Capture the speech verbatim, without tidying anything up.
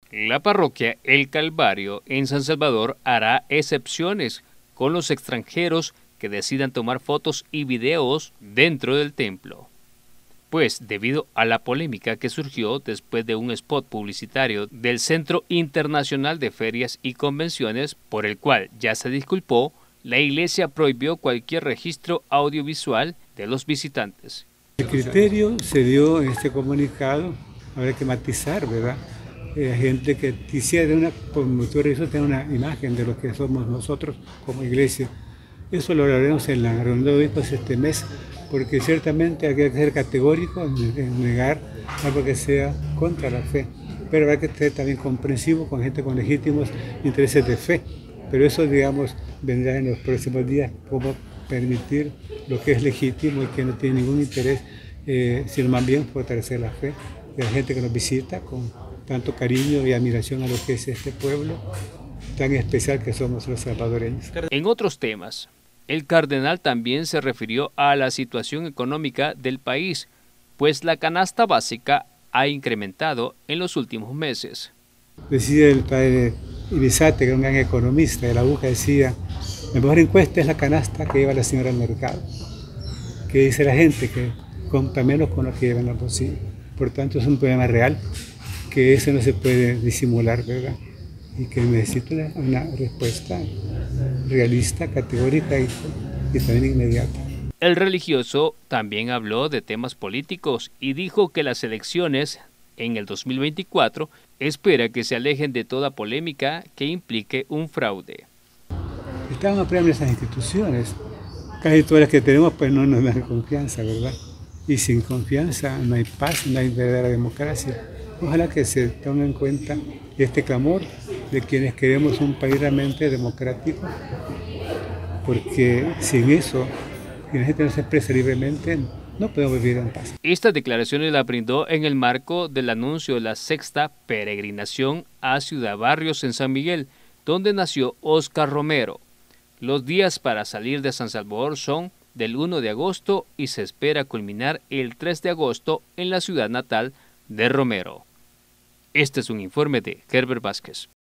La parroquia El Calvario en San Salvador hará excepciones con los extranjeros que decidan tomar fotos y videos dentro del templo. Pues debido a la polémica que surgió después de un spot publicitario del Centro Internacional de Ferias y Convenciones, por el cual ya se disculpó, la Iglesia prohibió cualquier registro audiovisual de los visitantes. El criterio se dio en este comunicado, habrá que matizar, ¿verdad? Eh, gente que quisiera una, por motivo de eso, tener una imagen de lo que somos nosotros como iglesia. Eso lo hablaremos en la reunión de obispos este mes, porque ciertamente hay que ser categórico en negar algo que sea contra la fe, pero hay que ser también comprensivo con gente con legítimos intereses de fe. Pero eso, digamos, vendrá en los próximos días, cómo permitir lo que es legítimo y que no tiene ningún interés, eh, sino más bien fortalecer la fe de la gente que nos visita con tanto cariño y admiración a lo que es este pueblo tan especial que somos los salvadoreños. En otros temas, el cardenal también se refirió a la situación económica del país, pues la canasta básica ha incrementado en los últimos meses. Decía el padre Ibizate, que era un gran economista de la U J A, decía: la mejor encuesta es la canasta que lleva la señora al mercado, que dice la gente que compra menos con lo que lleva en la bolsillo. Por tanto, es un problema real, que eso no se puede disimular, ¿verdad? Y que necesita una, una respuesta realista, categórica y, y también inmediata. El religioso también habló de temas políticos y dijo que las elecciones en el dos mil veinticuatro espera que se alejen de toda polémica que implique un fraude. Estamos apoyando esas instituciones, casi todas las que tenemos pues no nos dan confianza, ¿verdad? Y sin confianza no hay paz, no hay verdadera democracia. Ojalá que se tome en cuenta este clamor de quienes queremos un país realmente democrático, porque sin eso, si la gente no se expresa libremente, no podemos vivir en paz. Estas declaraciones las brindó en el marco del anuncio de la sexta peregrinación a Ciudad Barrios en San Miguel, donde nació Óscar Romero. Los días para salir de San Salvador son del uno de agosto y se espera culminar el tres de agosto en la ciudad natal de Romero. Este es un informe de Herbert Vázquez.